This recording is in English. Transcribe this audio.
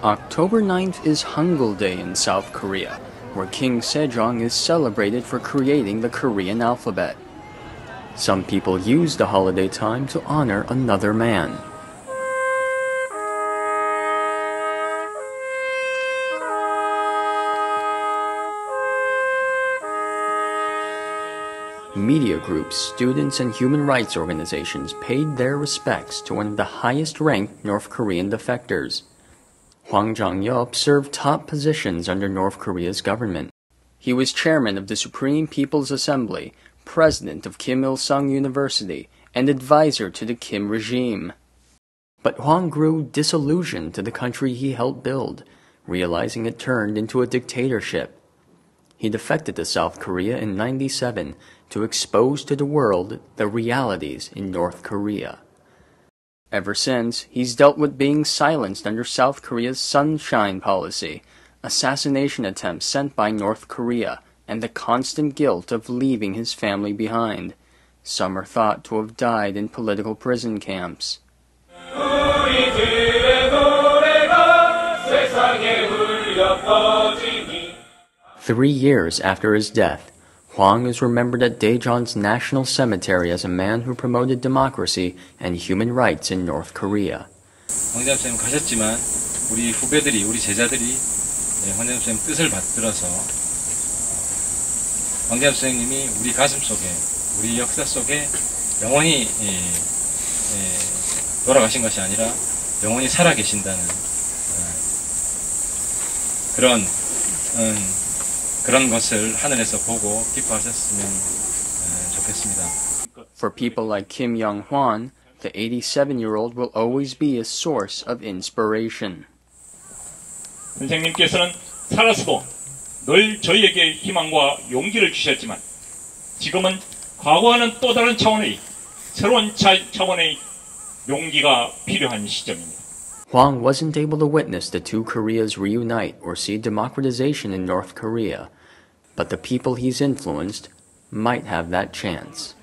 October 9th is Hangul Day in South Korea, where King Sejong is celebrated for creating the Korean alphabet. Some people use the holiday time to honor another man. Media groups, students, and human rights organizations paid their respects to one of the highest-ranked North Korean defectors. Hwang Jong-yeop served top positions under North Korea's government. He was chairman of the Supreme People's Assembly, president of Kim Il-sung University, and advisor to the Kim regime. But Hwang grew disillusioned to the country he helped build, realizing it turned into a dictatorship. He defected to South Korea in '97 to expose to the world the realities in North Korea. Ever since, he's dealt with being silenced under South Korea's Sunshine Policy, assassination attempts sent by North Korea, and the constant guilt of leaving his family behind. Some are thought to have died in political prison camps. 3 years after his death, Hwang is remembered at Daejeon's National Cemetery as a man who promoted democracy and human rights in North Korea. 황 대합사님 가셨지만 우리 후배들이, 우리 제자들이 황 대합사님 뜻을 받들어서 황 대합사님이 우리 가슴 속에, 우리 역사 속에 영원히 돌아가신 것이 아니라 영원히 살아계신다는 그런 것을 하늘에서 보고 기뻐하셨으면 좋겠습니다. For people like Kim Young-hwan, the 87-year-old will always be a source of inspiration. 선생님께서는 살아서도 늘 저희에게 희망과 용기를 주셨지만 지금은 과거와는 또 다른 차원의 새로운 차원의 용기가 필요한 시점입니다. Hwang wasn't able to witness the two Koreas reunite or see democratization in North Korea, but the people he's influenced might have that chance.